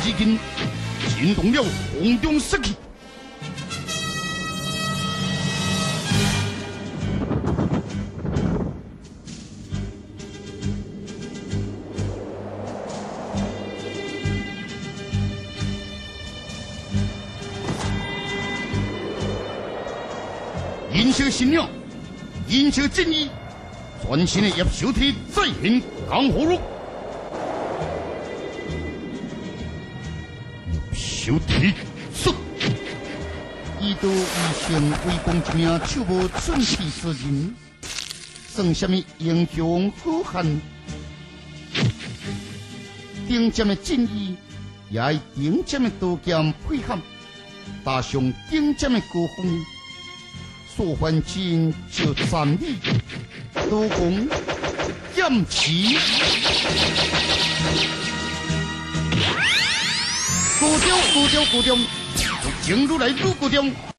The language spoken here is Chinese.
已经惊动了宫中士气。迎接新娘，迎接正义，全新的叶小体再现江湖路。叶小体出，伊都以前为公一名手无寸铁之人，算什么英雄好汉？顶尖的正义，也爱顶尖的刀剑配合，搭上顶尖的歌风。所还真就站立，刀锋剑持，鼓掌，正如来如鼓掌。